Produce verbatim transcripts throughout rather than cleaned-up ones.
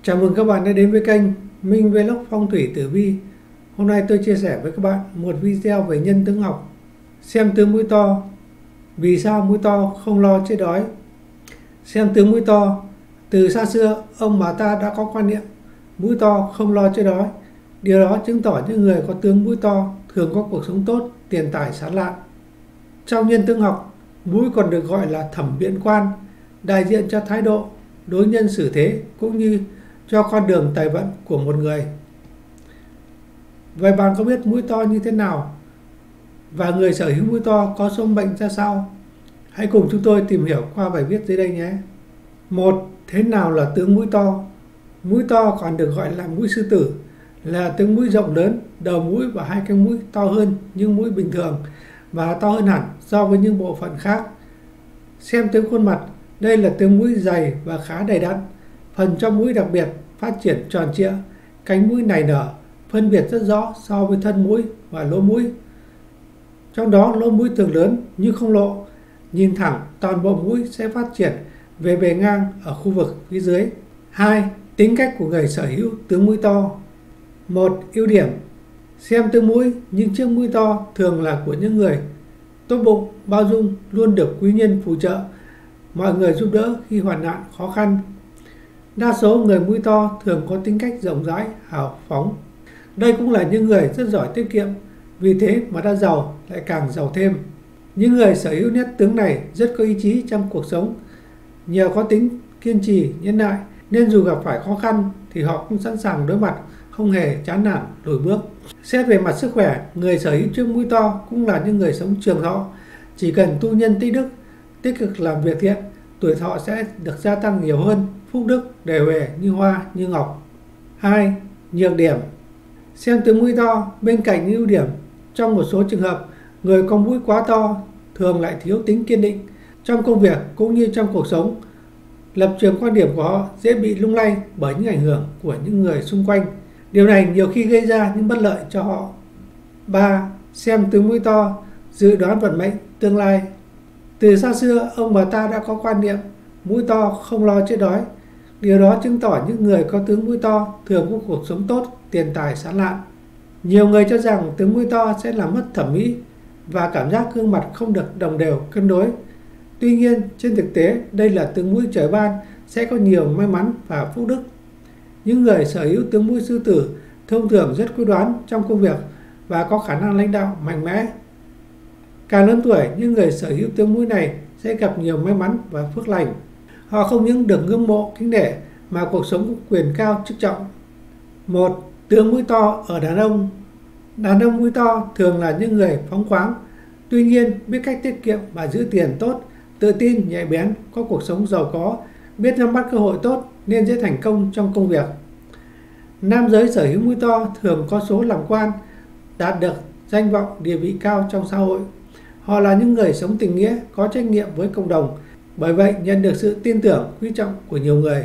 Chào mừng các bạn đã đến với kênh Minh Vlog Phong thủy tử vi. Hôm nay tôi chia sẻ với các bạn một video về nhân tướng học. Xem tướng mũi to, vì sao mũi to không lo chết đói. Xem tướng mũi to, từ xa xưa ông bà ta đã có quan niệm mũi to không lo chết đói. Điều đó chứng tỏ những người có tướng mũi to thường có cuộc sống tốt, tiền tài sán lạn. Trong nhân tướng học, mũi còn được gọi là thẩm biện quan, đại diện cho thái độ, đối nhân xử thế cũng như cho con đường tài vận của một người. Vậy bạn có biết mũi to như thế nào và người sở hữu mũi to có số mệnh ra sao? Hãy cùng chúng tôi tìm hiểu qua bài viết dưới đây nhé. Một. Thế nào là tướng mũi to? Mũi to còn được gọi là mũi sư tử, là tướng mũi rộng lớn, đầu mũi và hai cánh mũi to hơn những mũi bình thường và to hơn hẳn so với những bộ phận khác. Xem tướng khuôn mặt, đây là tướng mũi dày và khá đầy đặn. Phần trong mũi đặc biệt phát triển tròn trịa, cánh mũi nảy nở, phân biệt rất rõ so với thân mũi và lỗ mũi. Trong đó lỗ mũi thường lớn nhưng không lộ, nhìn thẳng toàn bộ mũi sẽ phát triển về bề ngang ở khu vực phía dưới. Hai. Tính cách của người sở hữu tướng mũi to. Một. Ưu điểm. Xem tướng mũi, nhưng chiếc mũi to thường là của những người tốt bụng, bao dung, luôn được quý nhân phù trợ, mọi người giúp đỡ khi hoạn nạn khó khăn. Đa số người mũi to thường có tính cách rộng rãi, hào phóng. Đây cũng là những người rất giỏi tiết kiệm, vì thế mà đã giàu lại càng giàu thêm. Những người sở hữu nét tướng này rất có ý chí trong cuộc sống. Nhờ có tính kiên trì, nhẫn nại nên dù gặp phải khó khăn thì họ cũng sẵn sàng đối mặt, không hề chán nản lùi bước. Xét về mặt sức khỏe, người sở hữu chiếc mũi to cũng là những người sống trường thọ. Chỉ cần tu nhân tích đức, tích cực làm việc thiện, tuổi thọ sẽ được gia tăng nhiều hơn, phúc đức đề huề như hoa như ngọc. Hai. Nhược điểm. Xem tướng mũi to, bên cạnh những ưu điểm, trong một số trường hợp, người có mũi quá to thường lại thiếu tính kiên định trong công việc cũng như trong cuộc sống. Lập trường quan điểm của họ dễ bị lung lay bởi những ảnh hưởng của những người xung quanh. Điều này nhiều khi gây ra những bất lợi cho họ. Ba. Xem tướng mũi to, dự đoán vận mệnh tương lai. Từ xa xưa, ông bà ta đã có quan niệm mũi to không lo chết đói. Điều đó chứng tỏ những người có tướng mũi to thường có cuộc sống tốt, tiền tài sán lạn. Nhiều người cho rằng tướng mũi to sẽ làm mất thẩm mỹ và cảm giác gương mặt không được đồng đều, cân đối. Tuy nhiên, trên thực tế, đây là tướng mũi trời ban, sẽ có nhiều may mắn và phúc đức. Những người sở hữu tướng mũi sư tử thông thường rất quyết đoán trong công việc và có khả năng lãnh đạo mạnh mẽ. Càng lớn tuổi, những người sở hữu tướng mũi này sẽ gặp nhiều may mắn và phước lành. Họ không những được ngưỡng mộ, kính nể mà cuộc sống cũng quyền cao chức trọng. Một. Tướng mũi to ở đàn ông. Đàn ông mũi to thường là những người phóng khoáng, tuy nhiên biết cách tiết kiệm và giữ tiền tốt, tự tin, nhạy bén, có cuộc sống giàu có, biết nắm bắt cơ hội tốt nên dễ thành công trong công việc. Nam giới sở hữu mũi to thường có số làm quan, đạt được danh vọng, địa vị cao trong xã hội. Họ là những người sống tình nghĩa, có trách nhiệm với cộng đồng, bởi vậy nhận được sự tin tưởng, quý trọng của nhiều người.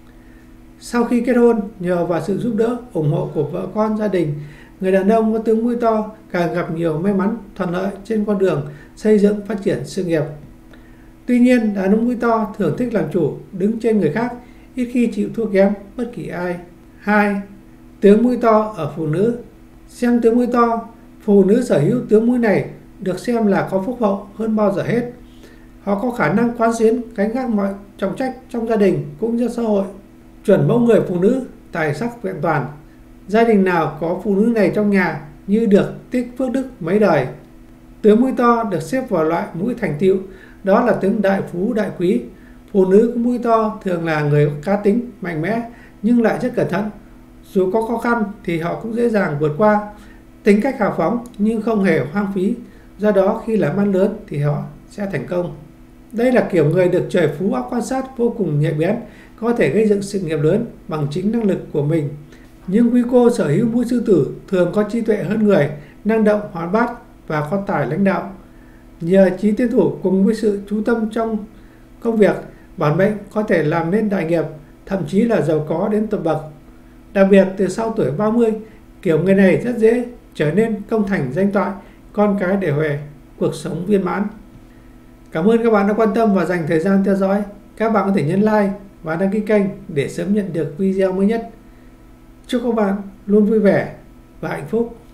Sau khi kết hôn, nhờ vào sự giúp đỡ, ủng hộ của vợ con, gia đình, người đàn ông có tướng mũi to càng gặp nhiều may mắn, thuận lợi trên con đường xây dựng, phát triển sự nghiệp. Tuy nhiên, đàn ông mũi to thường thích làm chủ, đứng trên người khác, ít khi chịu thua kém bất kỳ ai. Hai. Tướng mũi to ở phụ nữ. Xem tướng mũi to, phụ nữ sở hữu tướng mũi này được xem là có phúc hậu hơn bao giờ hết. Họ có khả năng quán xuyến, gánh vác mọi trọng trách trong gia đình cũng như xã hội. Chuẩn mẫu người phụ nữ, tài sắc vẹn toàn. Gia đình nào có phụ nữ này trong nhà như được tích phước đức mấy đời. Tướng mũi to được xếp vào loại mũi thành tựu, đó là tướng đại phú đại quý. Phụ nữ có mũi to thường là người có cá tính mạnh mẽ nhưng lại rất cẩn thận. Dù có khó khăn thì họ cũng dễ dàng vượt qua. Tính cách hào phóng nhưng không hề hoang phí, do đó khi làm ăn lớn thì họ sẽ thành công. Đây là kiểu người được trời phú óc quan sát vô cùng nhạy bén, có thể gây dựng sự nghiệp lớn bằng chính năng lực của mình. Nhưng quý cô sở hữu mũi sư tử thường có trí tuệ hơn người, năng động, hoạt bát và có tài lãnh đạo. Nhờ trí tiến thủ cùng với sự chú tâm trong công việc, bản mệnh có thể làm nên đại nghiệp, thậm chí là giàu có đến tột bậc. Đặc biệt từ sau tuổi ba mươi, kiểu người này rất dễ trở nên công thành danh toại, con cái để huề, cuộc sống viên mãn. Cảm ơn các bạn đã quan tâm và dành thời gian theo dõi. Các bạn có thể nhấn like và đăng ký kênh để sớm nhận được video mới nhất. Chúc các bạn luôn vui vẻ và hạnh phúc.